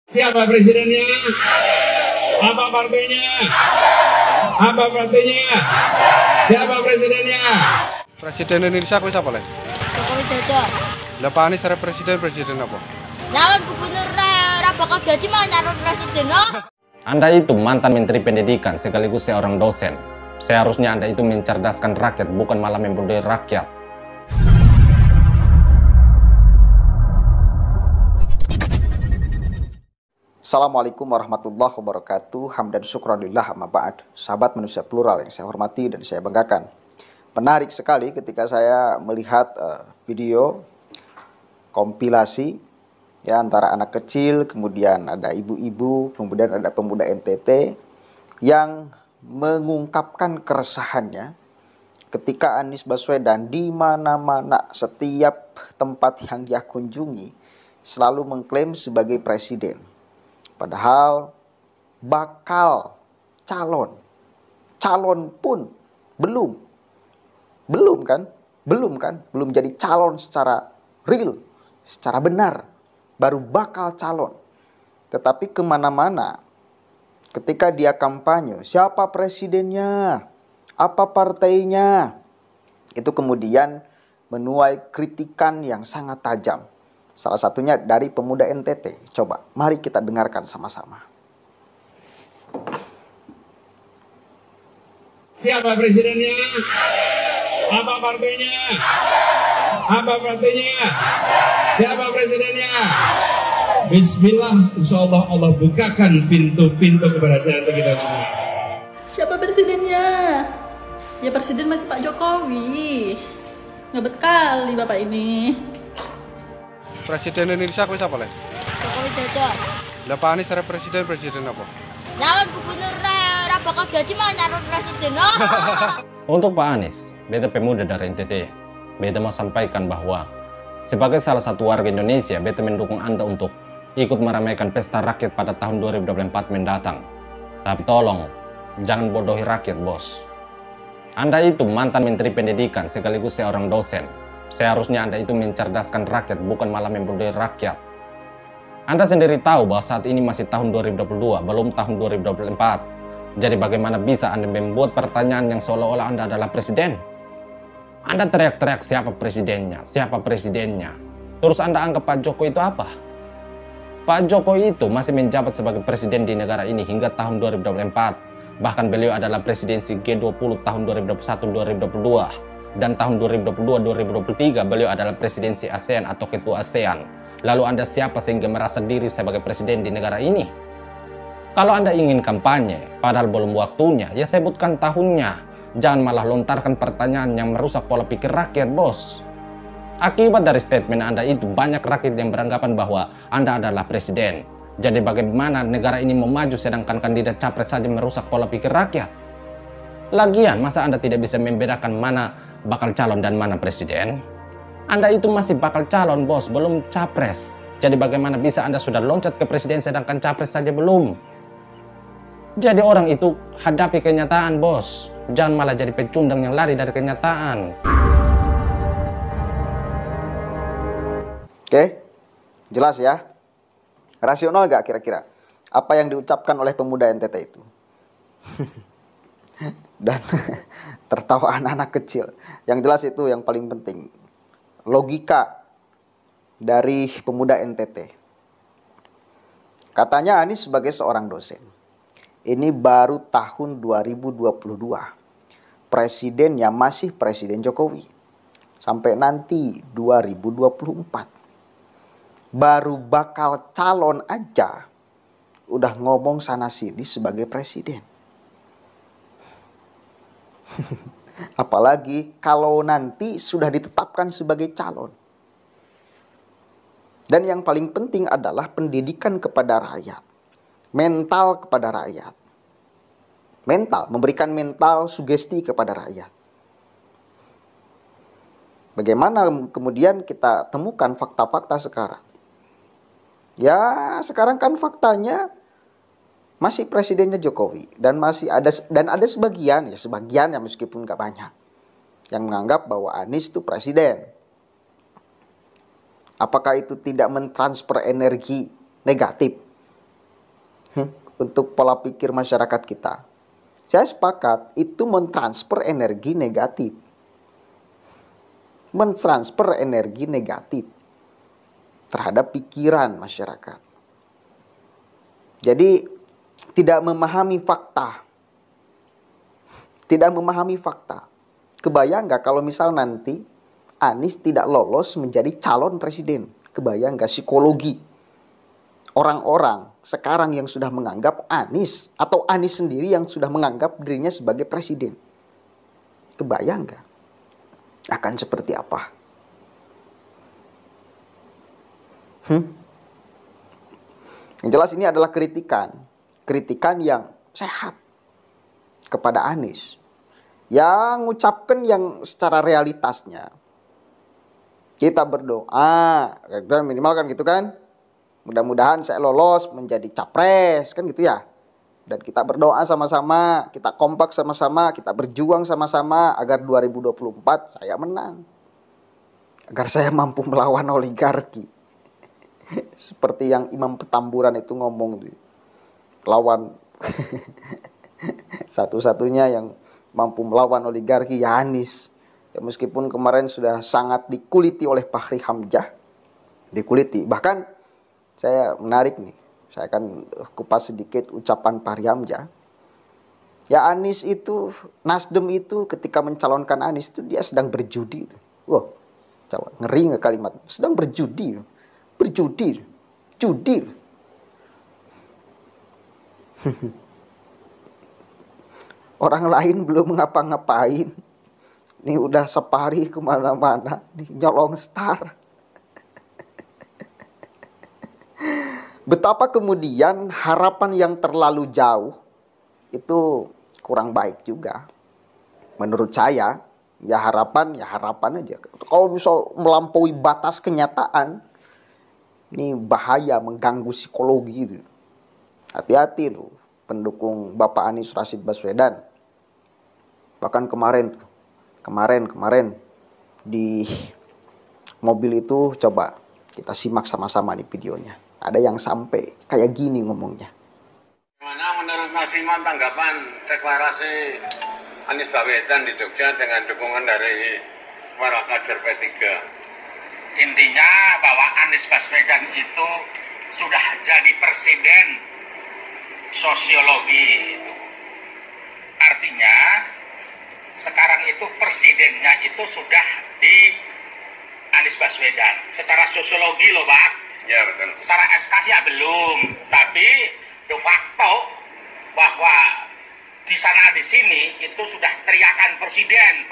Siapa presidennya? Apa partainya? Apa partainya? Siapa presidennya? Presiden Indonesia aku siapa leh? Jokowi Dodo. Lah Pak Anies presiden apa? Nyalon gubernur ra bakal jadi mah nyalon presiden loh. Anda itu mantan Menteri Pendidikan sekaligus seorang dosen. Seharusnya Anda itu mencerdaskan rakyat, bukan malah membodohi rakyat. Assalamualaikum warahmatullahi wabarakatuh. Hamdan syukranillah amma ba'd. Sahabat manusia plural yang saya hormati dan saya banggakan. Menarik sekali ketika saya melihat video kompilasi ya antara anak kecil, kemudian ada ibu-ibu, kemudian ada pemuda NTT yang mengungkapkan keresahannya ketika Anies Baswedan di mana-mana setiap tempat yang dia kunjungi selalu mengklaim sebagai presiden. Padahal bakal calon pun belum jadi calon secara real, secara benar, baru bakal calon. Tetapi kemana-mana ketika dia kampanye, siapa presidennya, apa partainya, itu kemudian menuai kritikan yang sangat tajam. Salah satunya dari pemuda NTT. Coba, mari kita dengarkan sama-sama. Siapa presidennya? Apa partainya? Apa partainya? Siapa presidennya? Bismillah, insya Allah Allah bukakan pintu-pintu keberhasilan untuk kita semua. Siapa presidennya? Ya presiden masih Pak Jokowi. Ngebet kali Bapak ini. Presiden Indonesia aku siapa leh? Jokowi Dodo. Lah Pak Anies presiden apa? Nyalon gubernur ra bakal jadi mah nyalon presiden loh. Untuk Pak Anies, beta pemuda dari NTT, beta mau sampaikan bahwa sebagai salah satu warga Indonesia, beta mendukung Anda untuk ikut meramaikan pesta rakyat pada tahun 2024 mendatang. Tapi tolong, jangan bodohi rakyat, bos. Anda itu mantan Menteri Pendidikan sekaligus seorang dosen. Seharusnya Anda itu mencerdaskan rakyat, bukan malah membodohi rakyat. Anda sendiri tahu bahwa saat ini masih tahun 2022, belum tahun 2024. Jadi bagaimana bisa Anda membuat pertanyaan yang seolah-olah Anda adalah presiden? Anda teriak-teriak siapa presidennya, siapa presidennya. Terus Anda anggap Pak Jokowi itu apa? Pak Jokowi itu masih menjabat sebagai presiden di negara ini hingga tahun 2024. Bahkan beliau adalah presidensi G20 tahun 2021-2022. Dan tahun 2022-2023 beliau adalah presidensi ASEAN atau ketua ASEAN. Lalu Anda siapa sehingga merasa diri sebagai presiden di negara ini? Kalau Anda ingin kampanye, padahal belum waktunya, ya sebutkan tahunnya. Jangan malah lontarkan pertanyaan yang merusak pola pikir rakyat, bos. Akibat dari statement Anda itu, banyak rakyat yang beranggapan bahwa Anda adalah presiden. Jadi bagaimana negara ini mau maju sedangkan kandidat capres saja merusak pola pikir rakyat? Lagian, masa Anda tidak bisa membedakan mana bakal calon dan mana presiden? Anda itu masih bakal calon, bos, belum capres. Jadi bagaimana bisa Anda sudah loncat ke presiden sedangkan capres saja belum? Jadi orang itu hadapi kenyataan, bos. Jangan malah jadi pecundang yang lari dari kenyataan. Oke, jelas ya? Rasional gak kira-kira apa yang diucapkan oleh pemuda NTT itu? Dan tertawa anak-anak kecil. Yang jelas itu yang paling penting. Logika dari pemuda NTT. Katanya Anies sebagai seorang dosen. Ini baru tahun 2022. Presidennya masih Presiden Jokowi. Sampai nanti 2024. Baru bakal calon aja udah ngomong sana sini sebagai presiden. Apalagi kalau nanti sudah ditetapkan sebagai calon. Dan yang paling penting adalah pendidikan kepada rakyat. Mental kepada rakyat. Memberikan mental sugesti kepada rakyat. Bagaimana kemudian kita temukan fakta-fakta sekarang? Ya, sekarang kan faktanya masih presidennya Jokowi dan masih ada sebagian ya meskipun nggak banyak yang menganggap bahwa Anies itu presiden. Apakah itu tidak mentransfer energi negatif untuk pola pikir masyarakat kita. Saya sepakat itu mentransfer energi negatif. Mentransfer energi negatif terhadap pikiran masyarakat. Jadi tidak memahami fakta. Tidak memahami fakta. Kebayang nggak kalau misal nanti Anies tidak lolos menjadi calon presiden? Kebayang nggak psikologi orang-orang sekarang yang sudah menganggap Anies atau Anies sendiri yang sudah menganggap dirinya sebagai presiden? Kebayang nggak? Akan seperti apa? Yang jelas ini adalah kritikan yang sehat kepada Anies, yang mengucapkan yang secara realitasnya. Kita berdoa, minimal kan gitu kan, mudah-mudahan saya lolos menjadi capres, kan gitu ya. Dan kita berdoa sama-sama, kita kompak sama-sama, kita berjuang sama-sama agar 2024 saya menang, agar saya mampu melawan oligarki. Seperti yang Imam Petamburan itu ngomong, lawan satu-satunya yang mampu melawan oligarki ya Anies. Ya, meskipun kemarin sudah sangat dikuliti oleh Fachri Hamzah, dikuliti. Bahkan saya menarik nih, saya akan kupas sedikit ucapan Fachri Hamzah. Ya Anies itu, Nasdem itu ketika mencalonkan Anies itu dia sedang berjudi. Wah, coba ngeri nggak kalimat? Sedang berjudi. Berjudi, judi. Orang lain belum ngapa-ngapain, ini udah separi kemana-mana, nyolong star. Betapa kemudian harapan yang terlalu jauh itu kurang baik juga. Menurut saya, ya harapan aja. Kalau misal melampaui batas kenyataan, ini bahaya, mengganggu psikologi itu. Hati-hati tuh pendukung Bapak Anies Rashid Baswedan. Bahkan kemarin di mobil itu, coba kita simak sama-sama nih videonya. Ada yang sampai kayak gini ngomongnya. Gimana menurut Mas Iman tanggapan deklarasi Anies Baswedan di Jogja dengan dukungan dari para kader P3? Intinya bahwa Anies Baswedan itu sudah jadi presiden sosiologi itu. Artinya sekarang itu presidennya itu sudah di Anies Baswedan. Secara sosiologi loh Pak. Ya betul. Secara SK ya belum, tapi de facto bahwa di sana di sini itu sudah teriakan presiden.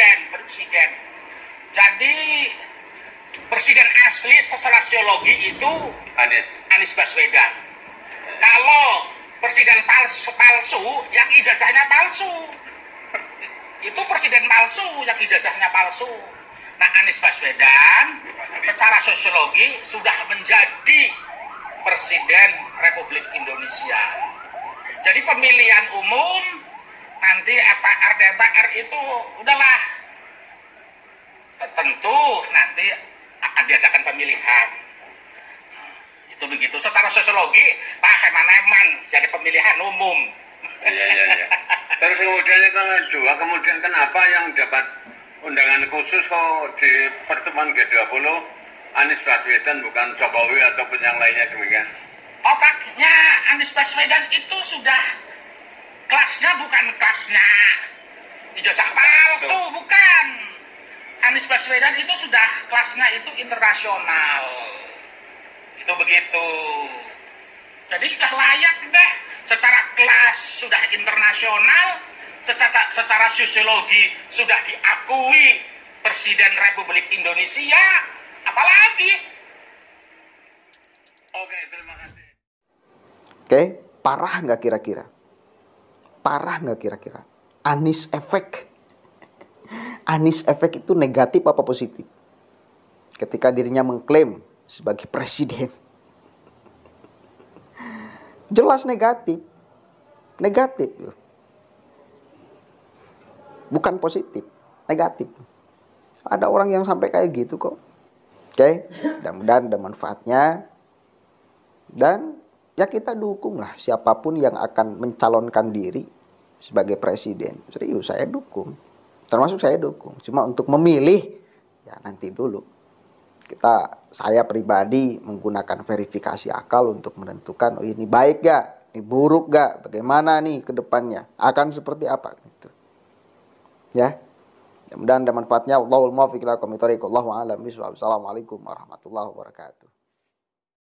Jadi presiden asli secara sosiologi itu Anies Baswedan. Kalau presiden palsu yang ijazahnya palsu, itu presiden palsu yang ijazahnya palsu. Nah Anies Baswedan secara sosiologi sudah menjadi presiden Republik Indonesia. Jadi pemilihan umum nanti DPR itu udahlah, tentu nanti akan diadakan pemilihan. Itu begitu. Secara sosiologi Pak Heman jadi pemilihan umum. Iya. Terus kemudian kenapa yang dapat undangan khusus kok di pertemuan G20 Anies Baswedan bukan Jokowi ataupun yang lainnya demikian? Otaknya Anies Baswedan itu sudah kelasnya bukan kelasnya ijazah palsu, bukan. Anies Baswedan itu sudah kelasnya itu internasional. Itu begitu. Jadi sudah layak deh. Secara kelas sudah internasional, secara sosiologi sudah diakui Presiden Republik Indonesia, apalagi? Oke, terima kasih. Oke, parah nggak kira-kira? Parah nggak kira-kira? Anies efek. Anies efek itu negatif apa positif? Ketika dirinya mengklaim sebagai presiden. Jelas negatif. Negatif. Bukan positif, negatif. Ada orang yang sampai kayak gitu kok. Oke, mudah-mudahan ada manfaatnya. Dan ya kita dukung lah siapapun yang akan mencalonkan diri sebagai presiden. Serius, saya dukung. Termasuk saya dukung. Cuma untuk memilih, ya nanti dulu. Saya pribadi menggunakan verifikasi akal untuk menentukan, oh ini baik gak? Ini buruk gak? Bagaimana nih ke depannya? Akan seperti apa? Gitu. Ya. Mudah-mudahan ada manfaatnya. Wallahul muwaffiq ila aqwamit thoriq. Wallahu a'lam bishawab. Assalamualaikum warahmatullahi wabarakatuh.